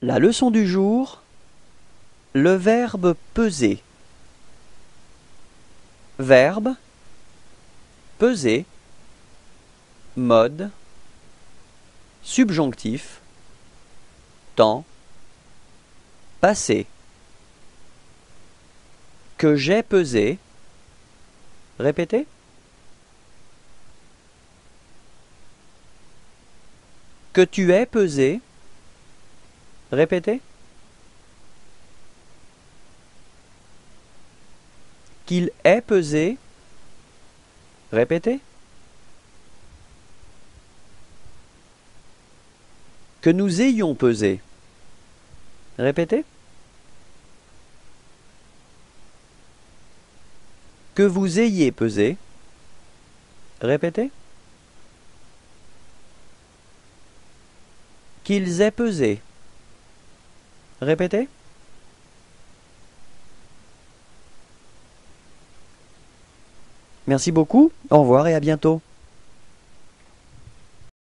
La leçon du jour, le verbe peser. Verbe, peser, mode, subjonctif, temps, passé. Que j'ai pesé. Répétez. Que tu aies pesé. Répétez. Qu'il ait pesé. Répétez. Que nous ayons pesé. Répétez. Que vous ayez pesé. Répétez. Qu'ils aient pesé. Répétez. Merci beaucoup, au revoir et à bientôt.